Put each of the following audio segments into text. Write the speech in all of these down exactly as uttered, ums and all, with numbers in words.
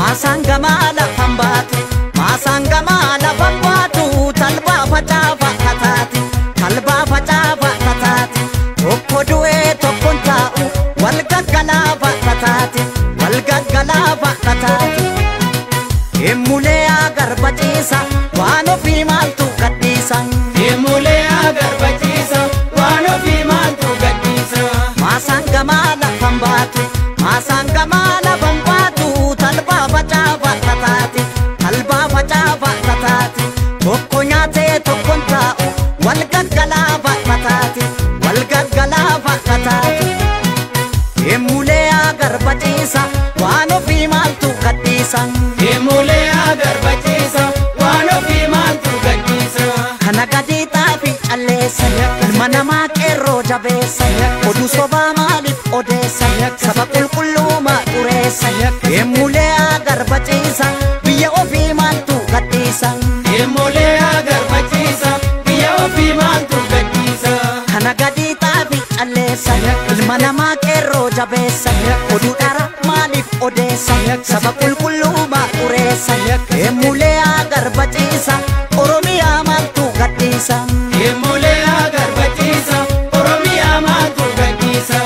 Masangamala pambatu, masangamala pambatu, talba facafa katati, talba facafa katati, tokko du'e tokkon taa'u, wal gaggalafa katati, wal gaggalafa katati. Emulee agarbachiisa, waan ofii maaltu gadhiisa. Emulee agarbachiisa, waan ofii maaltu gadhiisa. Masangamala pambatu, masangamala pambatu, talba facafa katati, talba facafa katati, tokko nyaatee tokkon taa'u, wal gaggalafa katati, wal gaggalafa katati. Emulee agarbachiisa, waan ofii maaltu gadhiisa. Emulee agarbachiisa, waan ofii maaltu gadhiisa. Kana gadi xaafi calleessa, ilma namaa qeerroo jabeessa, oduu sobaa maaliif odeessa, saba qulqullummaa xureessa. Emulee agarbachiisa, biyya ofii maaltu gadhiisa. Emulee agarbachiisa, biyya ofii maaltu gadhiisa. Kana gadi xaafi calleessa, ilma namaa qeerroo jabeessa, oduu dhara maaliif odeessa, saba qulqullummaa xureessa. Emulee agarbachiisa, Oromiyaa maaltu gadhiisa. Emulee agarbachiisa, Oromiyaa maaltu gadhiisa.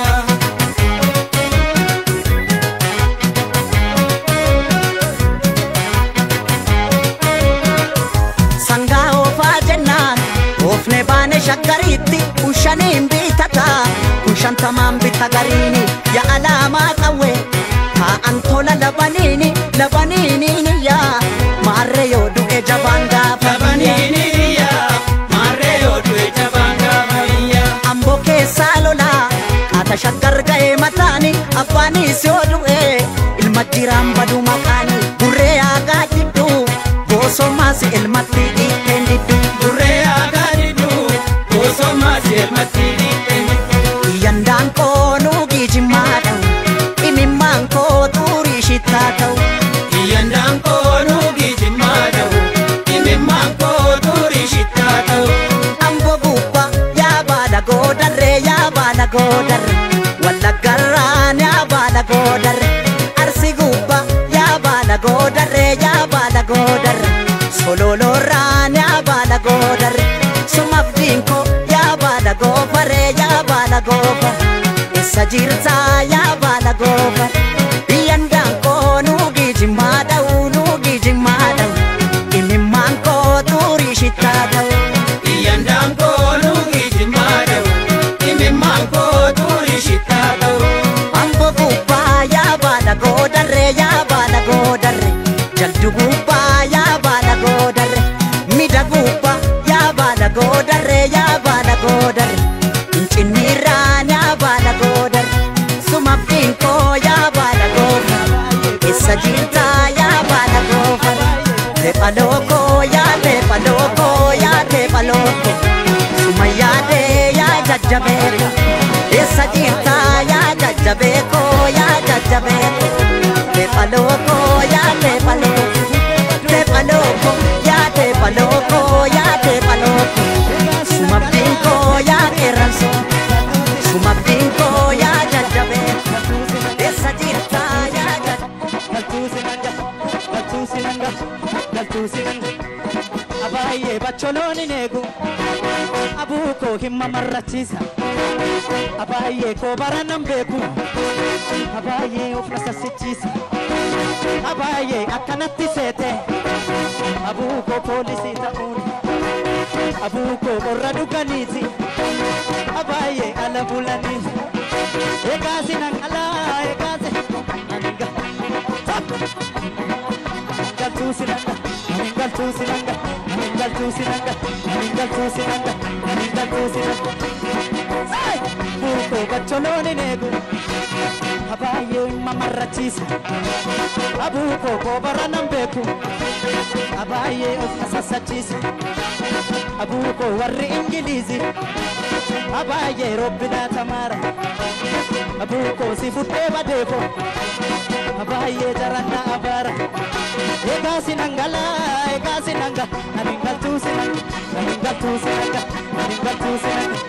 Sangaa oofaa jennaan oofne baane shaggariitti kun shaniin bitata kun shantamaan bita gariini yaa alaamaa qawwee taa'an tola labaniini labaniini yaa maarree yoo du'e jabaan gaafa Labaniini yaa, maarree yoo du'e jabaan gaafa biyya. Amboo keessaa lolaa kaata shaggar ga'ee mataani abbaanis yoo du'e ilma jiraan badu maqaani burree aagaa jiddu bosoomaas ilmatti dhiiteen diddu. Burree aagaa diddu, bosoomaas ilmatti dhiiteen diddu. Yandaan koo nuugii jimmaa ta'u imimmaan koo xurii shittaa ta'u. Yandaan koo nuugii jimmaa ta'u, imimmaan koo xurii shittaa ta'u. Amboo gubbaa yaa baala goodarree yaa baala goodarre wallaggarraan yaa baala goodarre arsi gubbaa yaa baala goodarree yaa baala goodarre sololoorraan yaa baala goodarre sumabdiin koo yaa baala goofaree yaa baala goofar isa jirtaa yaa baala goofar biyyandaan koo nuugii jimmaa dha'u nuugii jimmaa dha'u imimmaan koo xurii shittaa ta'u. Yandaan koo nuugii jimmaa ta'u, imimmaan koo xurii shittaa ta'u. Amboo gubbaa yaa baala goodarree yaa baala goodarre jaldu gubbaa yaa baala goodarre mida gubbaa yaa baala goodarree yaa baala goodarre incinniirraan yaa baala goodarre sumabdiin koo yaa baala goofar isa jirtaa yaa baala goofar teephaloo koo yaa teephaloo koo yaa teephaloo koo suma yaadee yaa jajjabeeko isa jirtaa yaa jajjabeeko yaa jajjabeeko teephaloo koo yaa teephaloo teephaloo koo yaa teephaloo koo yaa teephaloo koo sumabdiin koo yaa qeerransoo sumabdiin koo yaa jajjabeeko isa jirtaa yaa Abaayee bacholooni neegu abuuko himma marrachiisa abaayee koo baranan beeku abaayee of rasaasichiisa abaayee akkanatti seete abuuko poolisii ta'uun abuuko qorra dhuganiiti abaayee ala bulanii eegaasi nan alaa eegaasi aninga galtuusinanga galtuusinanga galtuusinanga galtuusinanga galtuusinanga buuko bacholooni neegu abaayee mamarrachiisa abuuko koo baranan beeku abaayee of nasasachiisa abuuko warri ingiliizi abaayee robbinaa tamaara abuuko si fuddee badeeko abaayee jaranna abaara eegaasi nangala eegaasi nanga anin galtuusinanga anin galtuusinanga anin galtuusinanga